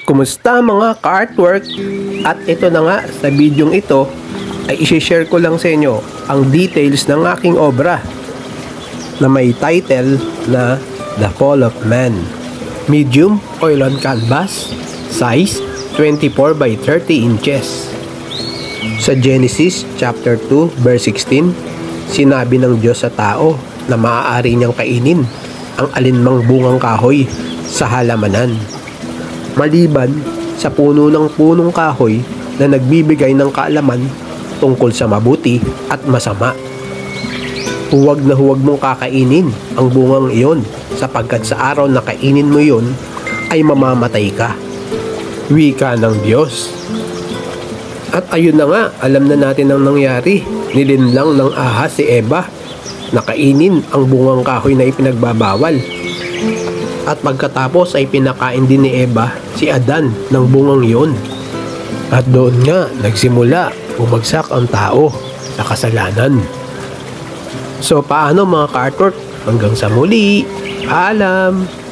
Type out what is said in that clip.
Kumusta mga ka-artwork? At ito na nga, sa bidyong ito ay isi-share ko lang sa inyo ang details ng aking obra na may title na The Fall of Man. Medium oil on canvas, size 24 by 30 inches. Sa Genesis chapter 2 verse 16, sinabi ng Diyos sa tao na maaari niyang kainin ang alinmang bungang kahoy sa halamanan, maliban sa puno ng punong kahoy na nagbibigay ng kaalaman tungkol sa mabuti at masama. Huwag na huwag mong kakainin ang bungang iyon, sapagkat sa araw na kainin mo iyon ay mamamatay ka. Wika ng Diyos. At ayun na nga, alam na natin ang nangyari. Nilinlang ng ahas si Eva na kainin ang bungang kahoy na ipinagbabawal. At pagkatapos ay pinakain din ni Eva si Adan ng bungang iyon. At doon nga nagsimula bumagsak ang tao sa kasalanan. So paano mga ka-artwork? Hanggang sa muli. Paalam!